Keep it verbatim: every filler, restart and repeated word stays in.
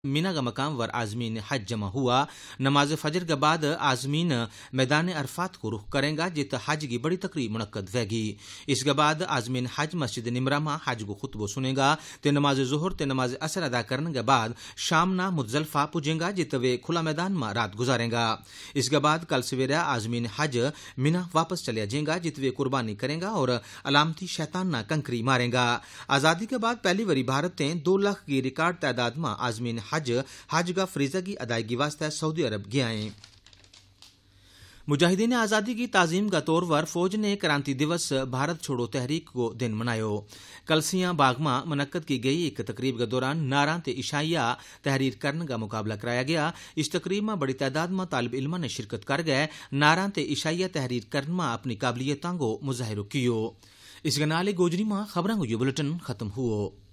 मीना का मकाम वर आजमीन हज जमा हुआ। नमाज फजर के बाद आजमीन मैदान अरफात को रुख करेंगा जित हज की बड़ी तकरीब मुनक्कद होगी। इसके बाद आजमीन हज मस्जिद निमरा में हज को खुतबो सुनेगा ते नमाज जोहर ते नमाज असर अदा करने के बाद शाम ना मुजल्फा पुजेगा जित वे खुला मैदान में रात गुजारेगा। इसके बाद कल सवेरा आजमीन हज मीना वापस चलिया जाएगा जित वे कुर्बानी करेगा और अलामती शैतान ना कंकरी मारेगा। आज़ादी के बाद पहली बारी भारत ने दो लाख की रिकॉर्ड तादाद में आजमीन हज हज का फरीजा की अदायगी वास्ते सऊदी अरब गया है। मुजाहिदीन आज़ादी की ताज़ीम का तौर पर फौज ने क्रांति दिवस भारत छोड़ो तहरीक को दिन मनायो। कलसियां बाग में मुनक्कद की गई एक तकरीब के दौरान नारा ते इशाइया तहरीर करने का मुकाबला कराया गया। इस तकरीब में बड़ी तादाद में तालिब इल्मा ने शिरकत कर गए नारा ते इशाइया तहरीर करने में अपनी काबिलियतां को मुजाहिर कियो। इस नाले गोजरी में खबरों को बुलेटिन खत्म हुआ।